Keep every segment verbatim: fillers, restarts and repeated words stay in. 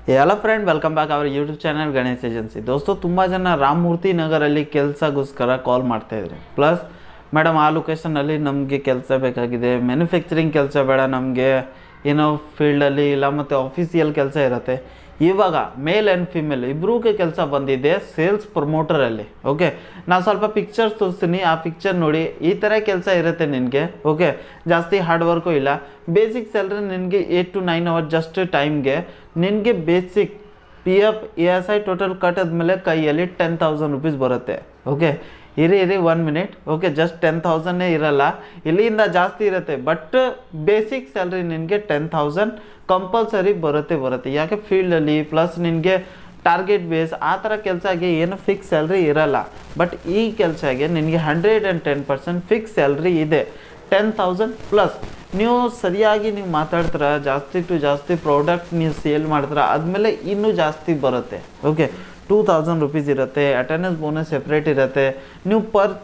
Hello friend, welcome back our YouTube channel Ganesh agency. ದೋಸ್ತೋ, ತುಂಬ ಜನ ರಾಮಮೂರ್ತಿ ನಗರಲ್ಲಿ ಕೆಲಸಗೋಸ್ಕರ ಕಾಲ್ ಮಾಡ್ತಾಯಿದ್ರಿ. ಪ್ಲಸ್ ಮೇಡಮ್ ಆ ಲೊಕೇಶನಲ್ಲಿ ನಮಗೆ ಕೆಲಸ ಬೇಕಾಗಿದೆ, ಮ್ಯಾನುಫ್ಯಾಕ್ಚರಿಂಗ್ ಕೆಲಸ ಬೇಡ, ನಮಗೆ ಏನೋ ಫೀಲ್ಡಲ್ಲಿ ಇಲ್ಲ ಮತ್ತು ಆಫೀಸಿಯಲ್ ಕೆಲಸ ಇರುತ್ತೆ. ಇವಾಗ ಮೇಲ್ ಆ್ಯಂಡ್ ಫಿಮೇಲ್ ಇಬ್ಬರಿಗೂ ಕೆಲಸ ಬಂದಿದೆ ಸೇಲ್ಸ್ ಪ್ರಮೋಟರಲ್ಲಿ. ಓಕೆ, ನಾನು ಸ್ವಲ್ಪ ಪಿಕ್ಚರ್ಸ್ ತೋರಿಸ್ತೀನಿ, ಆ ಪಿಕ್ಚರ್ ನೋಡಿ. ಈ ಥರ ಕೆಲಸ ಇರುತ್ತೆ ನಿನಗೆ. ಓಕೆ, ಜಾಸ್ತಿ ಹಾರ್ಡ್ ವರ್ಕು ಇಲ್ಲ. ಬೇಸಿಕ್ ಸ್ಯಾಲ್ರಿ ನಿನಗೆ eight to nine hour just ಟೈಮ್ಗೆ ನಿನಗೆ basic P F E S I total ಕಟ್ಟಿದ್ಮೇಲೆ ಕೈಯಲ್ಲಿ ಟೆನ್ ತೌಸಂಡ್ ರುಪೀಸ್ ಬರುತ್ತೆ. ಓಕೆ, ಇರಿ ಇರಿ one minute. Okay, just ten ತೌಸಂಡೇ ಇರಲ್ಲ, ಇಲ್ಲಿಂದ ಜಾಸ್ತಿ ಇರುತ್ತೆ. ಬಟ್ ಬೇಸಿಕ್ ಸ್ಯಾಲ್ರಿ ನಿನಗೆ ಟೆನ್ ತೌಸಂಡ್ ಕಂಪಲ್ಸರಿ ಬರುತ್ತೆ ಬರುತ್ತೆ ಯಾಕೆ ಫೀಲ್ಡಲ್ಲಿ ಪ್ಲಸ್ ನಿನಗೆ ಟಾರ್ಗೆಟ್ ಬೇಸ್ ಆ ಥರ ಕೆಲಸಕ್ಕೆ ಏನು ಫಿಕ್ಸ್ ಸ್ಯಾಲ್ರಿ ಇರಲ್ಲ. ಬಟ್ ಈ ಕೆಲಸಕ್ಕೆ ನಿನಗೆ hundred and ten percent fix salary ಇದೆ, ಟೆನ್ ತೌಸಂಡ್ ಪ್ಲಸ್. ನೀವು ಸರಿಯಾಗಿ ನೀವು ಮಾತಾಡ್ತೀರ, ಜಾಸ್ತಿ ಟು ಜಾಸ್ತಿ ಪ್ರಾಡಕ್ಟ್ ನೀವು ಸೇಲ್ ಮಾಡ್ತೀರ, ಆದಮೇಲೆ ಇನ್ನೂ ಜಾಸ್ತಿ ಬರುತ್ತೆ. ಓಕೆ, ಟೂ ತೌಸಂಡ್ ರುಪೀಸ್ ಇರುತ್ತೆ, ಅಟೆಂಡೆನ್ಸ್ ಬೋನಸ್ ಸೆಪ್ರೇಟ್ ಇರುತ್ತೆ. ನೀವು ಪರ್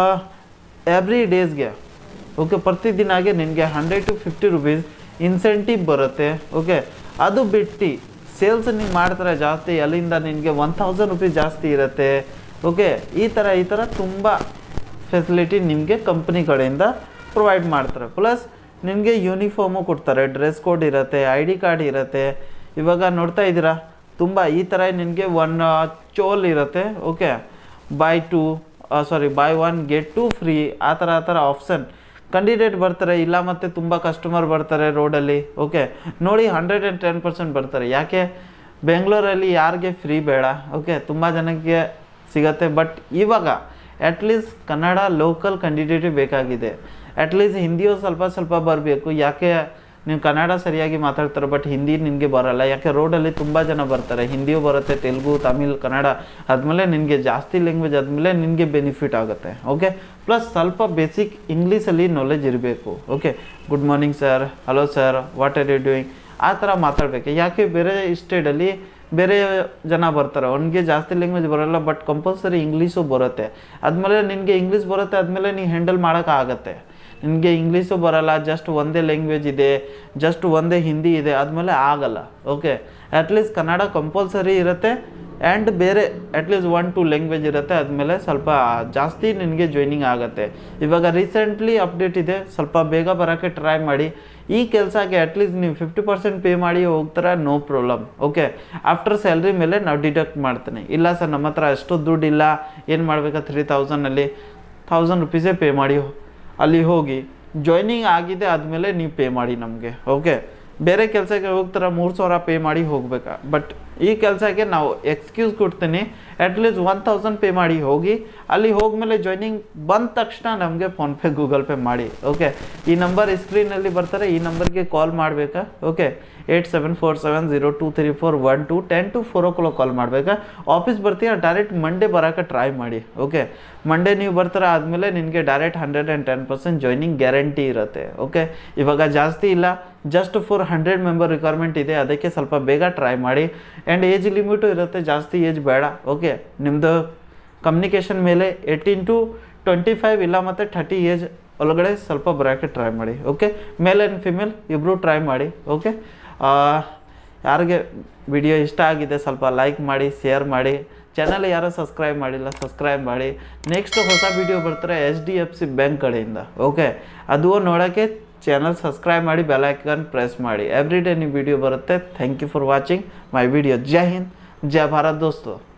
ಎವ್ರಿ ಡೇಸ್ಗೆ ಓಕೆ ಪ್ರತಿದಿನಾಗೆ ನಿನಗೆ hundred two fifty rupees incentive ಬರುತ್ತೆ. ಓಕೆ, ಅದು ಬಿಟ್ಟು ಸೇಲ್ಸ್ ನೀವು ಮಾಡ್ತಾರೆ ಜಾಸ್ತಿ, ಅಲ್ಲಿಂದ ನಿನಗೆ ಒನ್ ತೌಸಂಡ್ ರುಪೀಸ್ ಜಾಸ್ತಿ ಇರುತ್ತೆ. ಓಕೆ, ಈ ಥರ ಈ ಥರ ತುಂಬ ಫೆಸಿಲಿಟಿ ನಿಮಗೆ ಕಂಪ್ನಿ ಕಡೆಯಿಂದ ಪ್ರೊವೈಡ್ ಮಾಡ್ತಾರೆ. ಪ್ಲಸ್ ನಿಮಗೆ ಯೂನಿಫಾರ್ಮು ಕೊಡ್ತಾರೆ, ಡ್ರೆಸ್ ಕೋಡ್ ಇರುತ್ತೆ, ಐ ಡಿ ಕಾರ್ಡ್ ಇರುತ್ತೆ. ಇವಾಗ ನೋಡ್ತಾ ಇದ್ದೀರಾ ತುಂಬ ಈ ಥರ ನಿನಗೆ ಒನ್ ಚೋಲ್ ಇರುತ್ತೆ. Okay, buy two sorry buy one get two free ಆ ಥರ ಆ ಥರ ಆಪ್ಷನ್ ಕಂಡಿಡೇಟ್ ಬರ್ತಾರೆ. ಇಲ್ಲ ಮತ್ತು ತುಂಬ ಕಸ್ಟಮರ್ ಬರ್ತಾರೆ ರೋಡಲ್ಲಿ. ಓಕೆ ನೋಡಿ, ಹಂಡ್ರೆಡ್ ಆ್ಯಂಡ್ ಟೆನ್ ಪರ್ಸೆಂಟ್ ಬರ್ತಾರೆ. ಯಾಕೆ ಬೆಂಗಳೂರಲ್ಲಿ ಯಾರಿಗೆ ಫ್ರೀ ಬೇಡ? ಓಕೆ, ತುಂಬ ಜನಕ್ಕೆ ಸಿಗತ್ತೆ. ಬಟ್ ಇವಾಗ ಅಟ್ಲೀಸ್ಟ್ ಕನ್ನಡ ಲೋಕಲ್ ಕಂಡಿಡೇಟಿವ್ ಬೇಕಾಗಿದೆ. ಅಟ್ಲೀಸ್ಟ್ ಹಿಂದಿಯೂ ಸ್ವಲ್ಪ ಸ್ವಲ್ಪ ಬರಬೇಕು. ಯಾಕೆ ನೀವು ಕನ್ನಡ ಸರಿಯಾಗಿ ಮಾತಾಡ್ತಾರೆ ಬಟ್ ಹಿಂದಿ ನಿನಗೆ ಬರೋಲ್ಲ. ಯಾಕೆ ರೋಡಲ್ಲಿ ತುಂಬ ಜನ ಬರ್ತಾರೆ, ಹಿಂದಿಯೂ ಬರುತ್ತೆ, ತೆಲುಗು, ತಮಿಳ್, ಕನ್ನಡ ಆದಮೇಲೆ ನಿನಗೆ ಜಾಸ್ತಿ ಲ್ಯಾಂಗ್ವೇಜ್ ಆದಮೇಲೆ ನಿನಗೆ ಬೆನಿಫಿಟ್ ಆಗುತ್ತೆ. ಓಕೆ, ಪ್ಲಸ್ ಸ್ವಲ್ಪ ಬೇಸಿಕ್ ಇಂಗ್ಲೀಷಲ್ಲಿ ನಾಲೆಜ್ ಇರಬೇಕು. Okay, good morning sir, hello sir, what are you doing ಆ ಥರ ಮಾತಾಡಬೇಕು. ಯಾಕೆ ಬೇರೆ ಸ್ಟೇಟಲ್ಲಿ ಬೇರೆ ಜನ ಬರ್ತಾರೆ, ಅವ್ನಿಗೆ ಜಾಸ್ತಿ ಲ್ಯಾಂಗ್ವೇಜ್ ಬರೋಲ್ಲ, ಬಟ್ ಕಂಪಲ್ಸರಿ ಇಂಗ್ಲೀಷು ಬರುತ್ತೆ. ಆದಮೇಲೆ ನಿನಗೆ ಇಂಗ್ಲೀಷ್ ಬರುತ್ತೆ, ಆದಮೇಲೆ ನೀ ಹ್ಯಾಂಡಲ್ ಮಾಡೋಕ್ಕಾಗತ್ತೆ. ನಿನಗೆ ಇಂಗ್ಲೀಷು ಬರೋಲ್ಲ, ಜಸ್ಟ್ ಒಂದೇ ಲ್ಯಾಂಗ್ವೇಜ್ ಇದೆ, ಜಸ್ಟ್ ಒಂದೇ ಹಿಂದಿ ಇದೆ, ಆದಮೇಲೆ ಆಗಲ್ಲ. ಓಕೆ, ಅಟ್ಲೀಸ್ಟ್ ಕನ್ನಡ ಕಂಪಲ್ಸರಿ ಇರುತ್ತೆ ಆ್ಯಂಡ್ ಬೇರೆ ಅಟ್ಲೀಸ್ಟ್ ಒನ್ ಟು ಲ್ಯಾಂಗ್ವೇಜ್ ಇರುತ್ತೆ, ಆದಮೇಲೆ ಸ್ವಲ್ಪ ಜಾಸ್ತಿ ನಿನಗೆ ಜಾಯ್ನಿಂಗ್ ಆಗುತ್ತೆ. ಇವಾಗ ರೀಸೆಂಟ್ಲಿ ಅಪ್ಡೇಟ್ ಇದೆ, ಸ್ವಲ್ಪ ಬೇಗ ಬರೋಕ್ಕೆ ಟ್ರೈ ಮಾಡಿ. ಈ ಕೆಲಸಕ್ಕೆ ಅಟ್ಲೀಸ್ಟ್ ನೀವು ಫಿಫ್ಟಿ ಪರ್ಸೆಂಟ್ ಪೇ ಮಾಡಿ ಹೋಗ್ತಾರೆ, no problem. Okay, after salary ಮೇಲೆ ನಾವು ಡಿಡಕ್ಟ್ ಮಾಡ್ತೀನಿ. ಇಲ್ಲ ಸರ್ ನಮ್ಮ ಹತ್ರ ಅಷ್ಟು ದುಡ್ಡು ಇಲ್ಲ, ಏನು ಮಾಡಬೇಕಾ, ತ್ರೀ ತೌಸಂಡಲ್ಲಿ ಥೌಸಂಡ್ ರುಪೀಸೇ ಪೇ ಮಾಡಿ ಅಲ್ಲಿ ಹೋಗಿ ಜಾಯ್ನಿಂಗ್ ಆಗಿದೆ, ಆದಮೇಲೆ ನೀವು ಪೇ ಮಾಡಿ ನಮಗೆ. ಓಕೆ, ಬೇರೆ ಕೆಲಸಕ್ಕೆ ಹೋಗ್ತಾರೆ ಮೂರು ಸಾವಿರ ಪೇ ಮಾಡಿ ಹೋಗ್ಬೇಕಾ. ಬಟ್ ಈ ಕೆಲಸಕ್ಕೆ ನಾವು ಎಕ್ಸ್ಕ್ಯೂಸ್ ಕೊಡ್ತೀನಿ, ಅಟ್ಲೀಸ್ಟ್ ಒನ್ ತೌಸಂಡ್ ಪೇ ಮಾಡಿ ಹೋಗಿ. ಅಲ್ಲಿ ಹೋದ್ಮೇಲೆ ಜಾಯ್ನಿಂಗ್ ಬಂದ ತಕ್ಷಣ ನಮಗೆ ಫೋನ್ಪೇ ಗೂಗಲ್ ಪೇ ಮಾಡಿ. ಓಕೆ, ಈ ನಂಬರ್ ಸ್ಕ್ರೀನಲ್ಲಿ ಬರ್ತಾರೆ, ಈ ನಂಬರ್ಗೆ ಕಾಲ್ ಮಾಡಬೇಕಾ. Okay, eight seven four seven zero two three four one two ten to four o'clock call ಮಾಡಬೇಕಾ. ಆಫೀಸ್ ಬರ್ತೀಯ ಡೈರೆಕ್ಟ್ ಮಂಡೇ ಬರೋಕ್ಕೆ ಟ್ರೈ ಮಾಡಿ. ಓಕೆ, ಮಂಡೇ ನೀವು ಬರ್ತಾರೆ, ಆದಮೇಲೆ ನಿನಗೆ direct hundred and ten percent joining guarantee ಇರುತ್ತೆ. ಓಕೆ, ಇವಾಗ ಜಾಸ್ತಿ ಇಲ್ಲ, just four hundred member requirement ಇದೆ, ಅದಕ್ಕೆ ಸ್ವಲ್ಪ ಬೇಗ ಟ್ರೈ ಮಾಡಿ. ಆ್ಯಂಡ್ ಏಜ್ ಲಿಮಿಟು ಇರುತ್ತೆ, ಜಾಸ್ತಿ ಏಜ್ ಬೇಡ. ಓಕೆ, ನಿಮ್ಮದು ಕಮ್ಯುನಿಕೇಷನ್ ಮೇಲೆ ಏಯ್ಟೀನ್ ಟು ಟ್ವೆಂಟಿ ಫೈವ್ ಇಲ್ಲ ಮತ್ತು ಥರ್ಟಿ ಏಜ್ ಒಳಗಡೆ ಸ್ವಲ್ಪ ಬರೋಕ್ಕೆ ಟ್ರೈ ಮಾಡಿ. ಓಕೆ, ಮೇಲ್ ಆ್ಯಂಡ್ ಫಿಮೇಲ್ ಇಬ್ಬರು ಟ್ರೈ ಮಾಡಿ. ಓಕೆ, ಯಾರಿಗೆ ವಿಡಿಯೋ ಇಷ್ಟ ಆಗಿದೆ ಸ್ವಲ್ಪ ಲೈಕ್ ಮಾಡಿ, ಶೇರ್ ಮಾಡಿ. ಚಾನಲ್ ಯಾರು ಸಬ್ಸ್ಕ್ರೈಬ್ ಮಾಡಿಲ್ಲ ಸಬ್ಸ್ಕ್ರೈಬ್ ಮಾಡಿ. ನೆಕ್ಸ್ಟ್ ಹೊಸ ವಿಡಿಯೋ ಬರ್ತಾರೆ H D F C bank ಕಡೆಯಿಂದ. ಓಕೆ, ಅದು ನೋಡೋಕ್ಕೆ ಚಾನಲ್ ಸಬ್ಸ್ಕ್ರೈಬ್ ಮಾಡಿ, ಬೆಲ್ ಐಕಾನ್ ಪ್ರೆಸ್ ಮಾಡಿ. ಎವ್ರಿ ಡೇ ನೀವು ವಿಡಿಯೋ ಬರುತ್ತೆ. Thank you for watching my video. ಜೈ ಹಿಂದ್, ಜೈ ಭಾರತ್ ದೋಸ್ತೋ.